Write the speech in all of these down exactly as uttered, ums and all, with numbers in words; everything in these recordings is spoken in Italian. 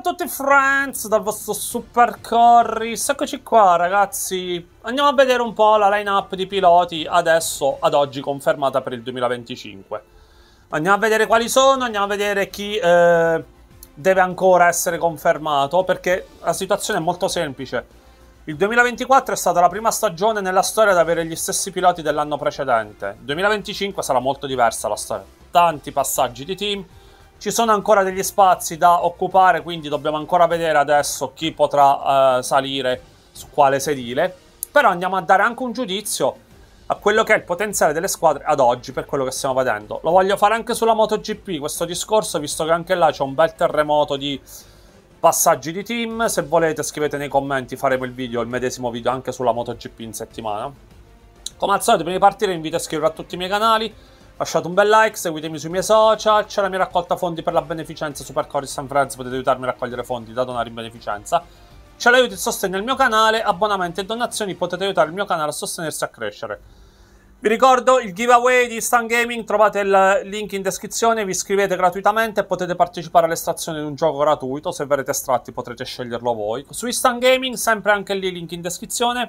tutti friends dal vostro Super Corris. Eccoci qua ragazzi, andiamo a vedere un po' la line-up di piloti adesso, ad oggi confermata per il duemilaventicinque. Andiamo a vedere quali sono, andiamo a vedere chi eh, deve ancora essere confermato, perché la situazione è molto semplice. Il duemilaventiquattro è stata la prima stagione nella storia ad avere gli stessi piloti dell'anno precedente. Il duemilaventicinque sarà molto diversa la storia, tanti passaggi di team. Ci sono ancora degli spazi da occupare, quindi dobbiamo ancora vedere adesso chi potrà uh, salire su quale sedile. Però andiamo a dare anche un giudizio a quello che è il potenziale delle squadre ad oggi, per quello che stiamo vedendo. Lo voglio fare anche sulla MotoGP, questo discorso, visto che anche là c'è un bel terremoto di passaggi di team. Se volete scrivete nei commenti, faremo il video, il medesimo video anche sulla MotoGP in settimana. Come al solito, prima di partire vi invito a iscrivervi a tutti i miei canali. Lasciate un bel like, seguitemi sui miei social, c'è la mia raccolta fondi per la beneficenza Super Corris and Friends, potete aiutarmi a raccogliere fondi da donare in beneficenza. C'è l'aiuto e il sostegno al mio canale, abbonamenti e donazioni, potete aiutare il mio canale a sostenersi e a crescere. Vi ricordo il giveaway di Stan Gaming, trovate il link in descrizione, vi iscrivete gratuitamente e potete partecipare all'estrazione di un gioco gratuito, se verrete estratti potrete sceglierlo voi. Su Stan Gaming, sempre anche lì link in descrizione.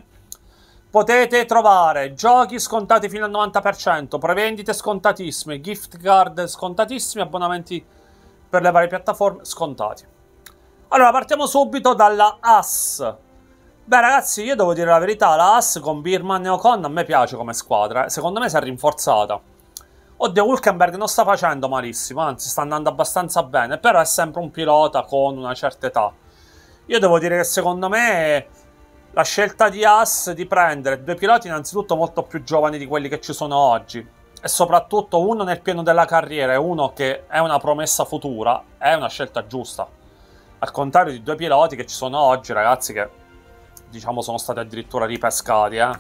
Potete trovare giochi scontati fino al novanta per cento, prevendite scontatissime, gift card scontatissimi, abbonamenti per le varie piattaforme scontati. Allora, partiamo subito dalla Haas. Beh ragazzi, io devo dire la verità, la Haas con Birman e Ocon a me piace come squadra, eh. Secondo me si è rinforzata. Oddio, Hülkenberg non sta facendo malissimo, anzi sta andando abbastanza bene, però è sempre un pilota con una certa età. Io devo dire che secondo me la scelta di Haas di prendere due piloti innanzitutto molto più giovani di quelli che ci sono oggi, e soprattutto uno nel pieno della carriera e uno che è una promessa futura, è una scelta giusta. Al contrario di due piloti che ci sono oggi, ragazzi, che diciamo sono stati addirittura ripescati, eh.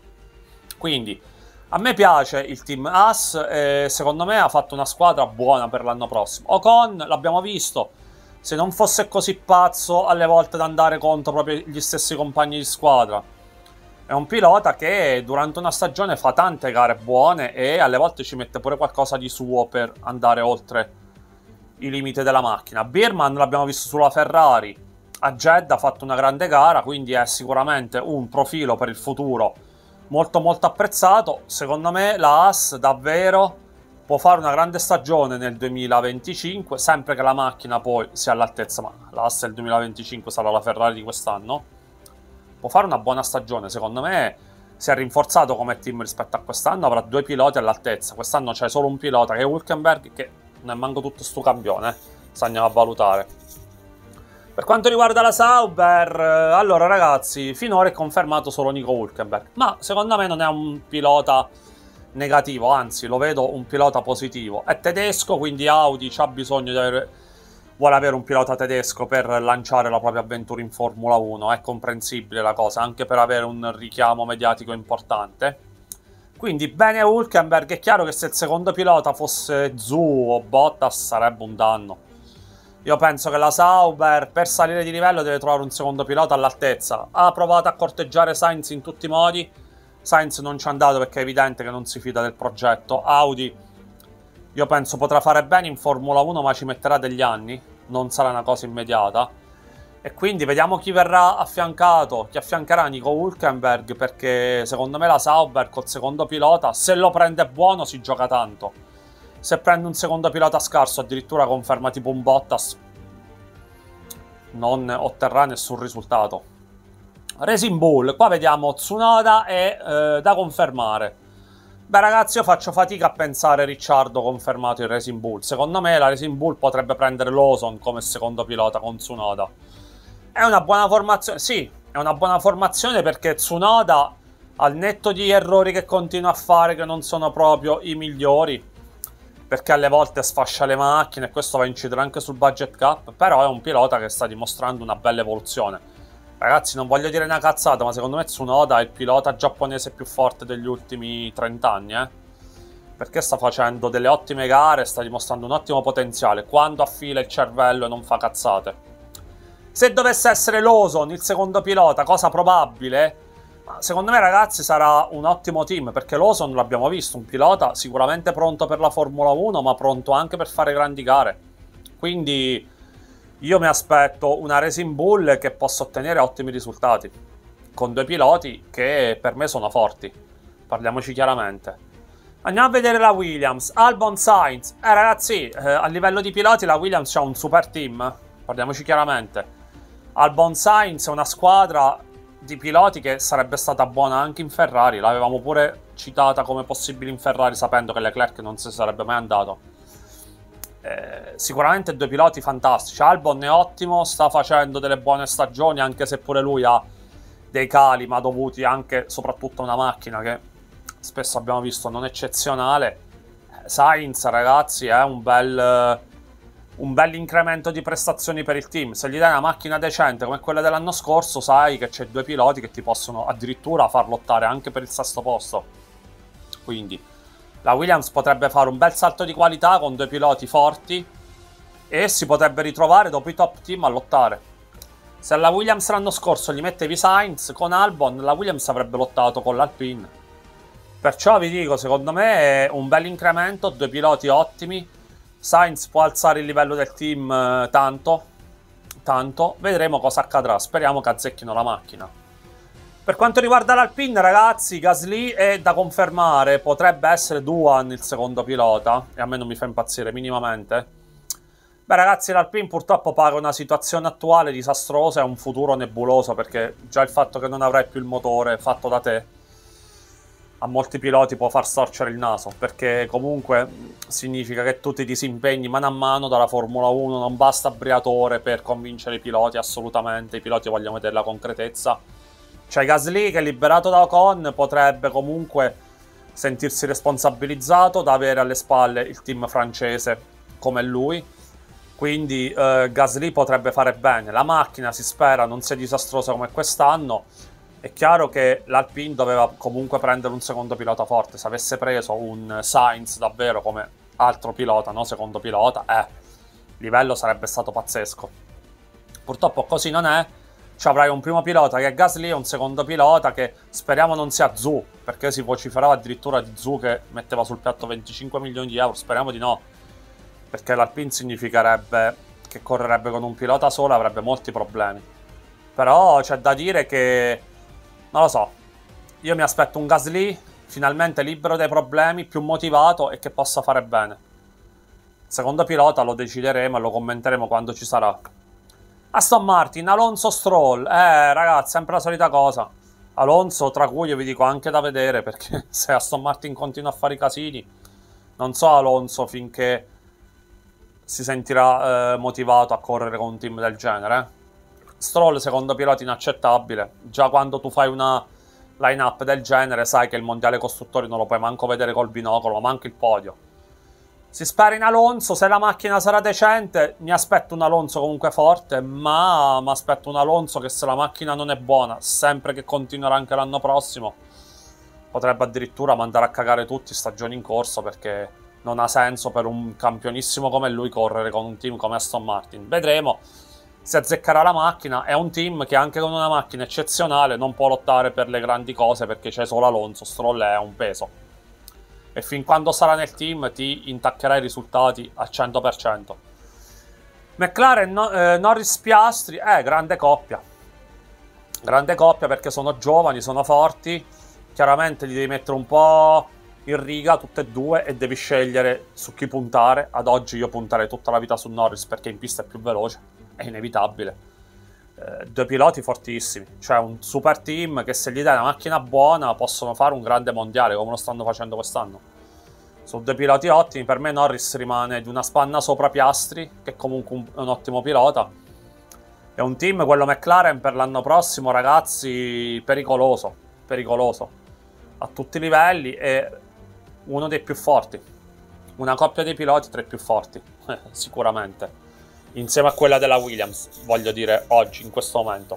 Quindi a me piace il team Haas e secondo me ha fatto una squadra buona per l'anno prossimo. Ocon, l'abbiamo visto, se non fosse così pazzo alle volte da andare contro proprio gli stessi compagni di squadra. È un pilota che durante una stagione fa tante gare buone e alle volte ci mette pure qualcosa di suo per andare oltre i limiti della macchina. Birman l'abbiamo visto sulla Ferrari, a Jeddah ha fatto una grande gara, quindi è sicuramente un profilo per il futuro molto molto apprezzato. Secondo me la Haas davvero può fare una grande stagione nel duemilaventicinque, sempre che la macchina poi sia all'altezza, ma la Haas del duemilaventicinque sarà la Ferrari di quest'anno. Può fare una buona stagione, secondo me si è rinforzato come team rispetto a quest'anno, avrà due piloti all'altezza. Quest'anno c'è solo un pilota che è Hülkenberg, che non è manco tutto sto campione, sta andiamo a valutare. Per quanto riguarda la Sauber, allora ragazzi, finora è confermato solo Nico Hülkenberg, ma secondo me non è un pilota negativo, anzi lo vedo un pilota positivo. È tedesco, quindi Audi c'ha bisogno di avere, vuole avere un pilota tedesco per lanciare la propria avventura in Formula uno, è comprensibile la cosa, anche per avere un richiamo mediatico importante. Quindi bene Hülkenberg. È chiaro che se il secondo pilota fosse Zhou o Bottas sarebbe un danno. Io penso che la Sauber per salire di livello deve trovare un secondo pilota all'altezza. Ha provato a corteggiare Sainz in tutti i modi, Sainz non ci è andato perché è evidente che non si fida del progetto. Audi io penso potrà fare bene in Formula uno, ma ci metterà degli anni, non sarà una cosa immediata. E quindi vediamo chi verrà affiancato, chi affiancherà Nico Hülkenberg, perché secondo me la Sauber col secondo pilota, se lo prende buono, si gioca tanto. Se prende un secondo pilota scarso, addirittura conferma tipo un Bottas, non otterrà nessun risultato. Racing Bull, qua vediamo Tsunoda e eh, da confermare. Beh ragazzi, io faccio fatica a pensare Ricciardo confermato in Racing Bull. Secondo me la Racing Bull potrebbe prendere Lawson come secondo pilota con Tsunoda. È una buona formazione, sì, è una buona formazione, perché Tsunoda, al netto di errori che continua a fare che non sono proprio i migliori, perché alle volte sfascia le macchine e questo va a incidere anche sul budget cap, però è un pilota che sta dimostrando una bella evoluzione. Ragazzi, non voglio dire una cazzata, ma secondo me Tsunoda è il pilota giapponese più forte degli ultimi trenta anni, eh? Perché sta facendo delle ottime gare, sta dimostrando un ottimo potenziale quando affila il cervello e non fa cazzate. Se dovesse essere Lawson il secondo pilota, cosa probabile, secondo me ragazzi sarà un ottimo team, perché Lawson l'abbiamo visto, un pilota sicuramente pronto per la Formula uno, ma pronto anche per fare grandi gare. Quindi Io mi aspetto una Racing Bull che possa ottenere ottimi risultati, con due piloti che per me sono forti, parliamoci chiaramente. Andiamo a vedere la Williams, Albon, Sainz. Eh ragazzi, eh, a livello di piloti la Williams ha un super team, parliamoci chiaramente. Albon, Sainz è una squadra di piloti che sarebbe stata buona anche in Ferrari, l'avevamo pure citata come possibile in Ferrari sapendo che Leclerc non si sarebbe mai andato. Eh, sicuramente due piloti fantastici. Albon è ottimo, sta facendo delle buone stagioni anche se pure lui ha dei cali ma dovuti anche soprattutto a una macchina che spesso abbiamo visto non eccezionale. Sainz ragazzi è un bel un bel incremento di prestazioni per il team. Se gli dai una macchina decente come quella dell'anno scorso sai che c'è due piloti che ti possono addirittura far lottare anche per il sesto posto. Quindi la Williams potrebbe fare un bel salto di qualità con due piloti forti e si potrebbe ritrovare dopo i top team a lottare. Se la Williams l'anno scorso gli mettevi Sainz con Albon, la Williams avrebbe lottato con l'Alpine. Perciò vi dico, secondo me è un bel incremento, due piloti ottimi. Sainz può alzare il livello del team eh, tanto, tanto. Vedremo cosa accadrà, speriamo che azzecchino la macchina. Per quanto riguarda l'Alpine, ragazzi, Gasly è da confermare, potrebbe essere Doohan il secondo pilota, e a me non mi fa impazzire minimamente. Beh, ragazzi, l'Alpine purtroppo paga una situazione attuale disastrosa e un futuro nebuloso, perché già il fatto che non avrai più il motore fatto da te a molti piloti può far storcere il naso, perché comunque significa che tu ti disimpegni mano a mano dalla Formula uno, non basta Briatore per convincere i piloti, assolutamente, i piloti vogliono vedere la concretezza. C'è Gasly che liberato da Ocon potrebbe comunque sentirsi responsabilizzato da avere alle spalle il team francese come lui, quindi eh, Gasly potrebbe fare bene. La macchina si spera non sia disastrosa come quest'anno. È chiaro che l'Alpine doveva comunque prendere un secondo pilota forte. Se avesse preso un Sainz davvero come altro pilota, no? Secondo pilota, eh, il livello sarebbe stato pazzesco. Purtroppo così non è. Ci avrai un primo pilota che è Gasly e un secondo pilota che speriamo non sia Zhou, perché si vociferava addirittura di Zhou che metteva sul piatto venticinque milioni di euro. Speriamo di no, perché l'Alpine significherebbe che correrebbe con un pilota solo e avrebbe molti problemi. Però c'è da dire che non lo so, io mi aspetto un Gasly finalmente libero dai problemi, più motivato e che possa fare bene. Il secondo pilota lo decideremo e lo commenteremo quando ci sarà. Aston Martin, Alonso, Stroll. Eh ragazzi, sempre la solita cosa. Alonso, tra cui io vi dico anche da vedere, perché se Aston Martin continua a fare i casini, non so Alonso finché si sentirà eh, motivato a correre con un team del genere, eh. Stroll secondo pilota inaccettabile. Già quando tu fai una line-up del genere sai che il mondiale costruttori non lo puoi manco vedere col binocolo, ma manco il podio. Si spera in Alonso, se la macchina sarà decente mi aspetto un Alonso comunque forte, ma mi aspetto un Alonso che se la macchina non è buona, sempre che continuerà anche l'anno prossimo, potrebbe addirittura mandare a cagare tutti stagioni in corso, perché non ha senso per un campionissimo come lui correre con un team come Aston Martin. Vedremo se azzeccherà la macchina. È un team che anche con una macchina eccezionale non può lottare per le grandi cose, perché c'è solo Alonso. Stroll è un peso e fin quando sarà nel team ti intaccherà i risultati al cento per cento. McLaren, no, eh, Norris, Piastri, eh, grande coppia grande coppia perché sono giovani, sono forti. Chiaramente li devi mettere un po' in riga tutte e due e devi scegliere su chi puntare. Ad oggi io punterei tutta la vita su Norris perché in pista è più veloce, è inevitabile. Eh, due piloti fortissimi, cioè un super team che se gli dai una macchina buona possono fare un grande mondiale come lo stanno facendo quest'anno. Sono due piloti ottimi. Per me Norris rimane di una spanna sopra Piastri, che è comunque un, un ottimo pilota. È un team, quello McLaren, per l'anno prossimo, ragazzi, pericoloso, pericoloso a tutti i livelli, è uno dei più forti. Una coppia di piloti tra i più forti, sicuramente. Insieme a quella della Williams, voglio dire, oggi, in questo momento.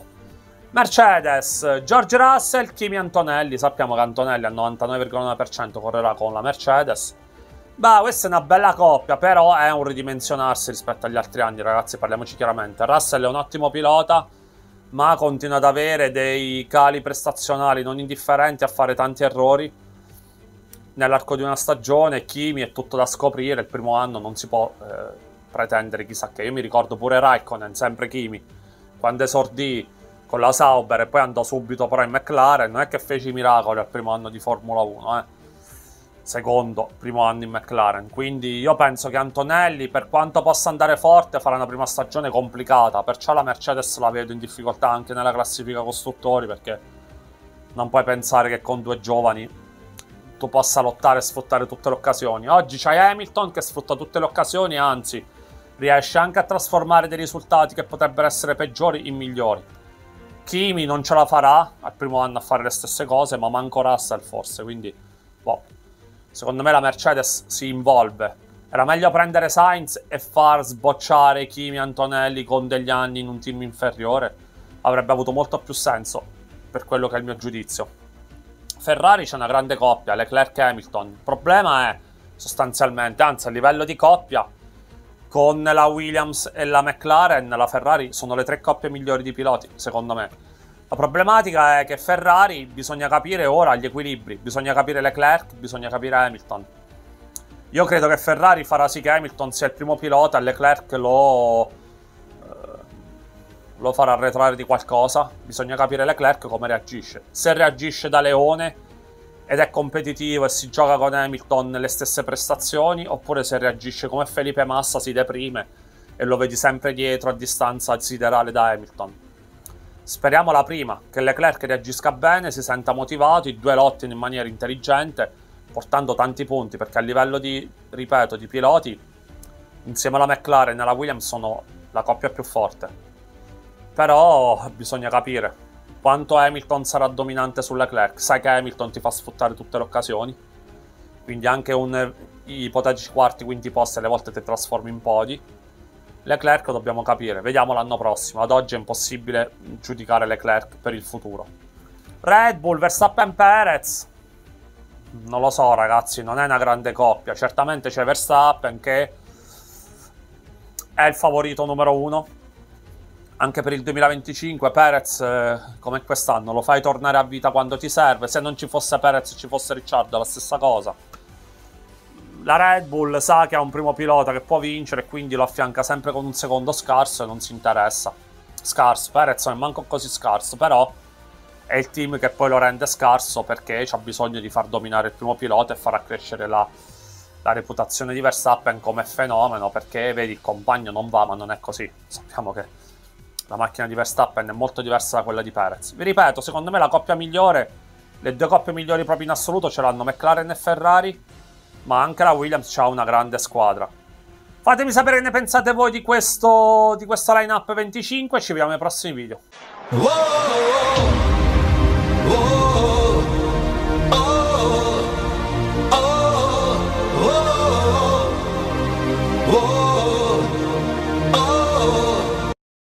Mercedes, George Russell, Kimi Antonelli. Sappiamo che Antonelli al novantanove virgola nove per cento correrà con la Mercedes. Beh, questa è una bella coppia, però è un ridimensionarsi rispetto agli altri anni, ragazzi, parliamoci chiaramente. Russell è un ottimo pilota, ma continua ad avere dei cali prestazionali non indifferenti, a fare tanti errori nell'arco di una stagione. Kimi è tutto da scoprire, il primo anno non si può... Eh, pretendere chissà che. Io mi ricordo pure Raikkonen, sempre Kimi, quando esordì con la Sauber e poi andò subito però in McLaren, non è che fece i miracoli al primo anno di Formula uno, eh. Secondo, primo anno in McLaren. Quindi io penso che Antonelli, per quanto possa andare forte, farà una prima stagione complicata. Perciò la Mercedes la vedo in difficoltà anche nella classifica costruttori, perché non puoi pensare che con due giovani tu possa lottare e sfruttare tutte le occasioni. Oggi c'hai Hamilton che sfrutta tutte le occasioni, anzi riesce anche a trasformare dei risultati che potrebbero essere peggiori in migliori. Kimi non ce la farà al primo anno a fare le stesse cose, ma manco Russell forse, quindi boh. Secondo me la Mercedes si involve. Era meglio prendere Sainz e far sbocciare Kimi Antonelli con degli anni in un team inferiore. Avrebbe avuto molto più senso, per quello che è il mio giudizio. Ferrari c'è una grande coppia, Leclerc e Hamilton. Il problema è sostanzialmente, anzi a livello di coppia, con la Williams e la McLaren, la Ferrari sono le tre coppie migliori di piloti, secondo me. La problematica è che Ferrari bisogna capire ora gli equilibri, bisogna capire Leclerc, bisogna capire Hamilton. Io credo che Ferrari farà sì che Hamilton sia il primo pilota e Leclerc lo, eh, lo farà arretrare di qualcosa. Bisogna capire Leclerc come reagisce. Se reagisce da leone ed è competitivo e si gioca con Hamilton nelle stesse prestazioni, oppure se reagisce come Felipe Massa, si deprime e lo vedi sempre dietro a distanza siderale da Hamilton. Speriamo la prima, che Leclerc reagisca bene, si senta motivato, i due lottino in maniera intelligente, portando tanti punti, perché a livello di, ripeto, di piloti, insieme alla McLaren e alla Williams sono la coppia più forte. Però bisogna capire quanto Hamilton sarà dominante su Leclerc. Sai che Hamilton ti fa sfruttare tutte le occasioni, quindi anche un ipotetici quarti, quinti posti alle volte ti trasformi in podi. Leclerc dobbiamo capire, vediamo l'anno prossimo. Ad oggi è impossibile giudicare Leclerc per il futuro. Red Bull, Verstappen, Perez. Non lo so ragazzi, non è una grande coppia. Certamente c'è Verstappen che è il favorito numero uno anche per il duemilaventicinque. Perez, eh, come quest'anno, lo fai tornare a vita quando ti serve. Se non ci fosse Perez e ci fosse Ricciardo, la stessa cosa. La Red Bull sa che ha un primo pilota che può vincere e quindi lo affianca sempre con un secondo scarso e non si interessa. Scarso, Perez non è manco così scarso, però è il team che poi lo rende scarso perché ha bisogno di far dominare il primo pilota e far accrescere la, la reputazione di Verstappen come fenomeno, perché vedi il compagno non va, ma non è così. Sappiamo che la macchina di Verstappen è molto diversa da quella di Perez. Vi ripeto, secondo me la coppia migliore, le due coppie migliori proprio in assoluto ce l'hanno McLaren e Ferrari, ma anche la Williams ha una grande squadra. Fatemi sapere che ne pensate voi di questo, di questo line-up venticinque e ci vediamo nei prossimi video. Wow!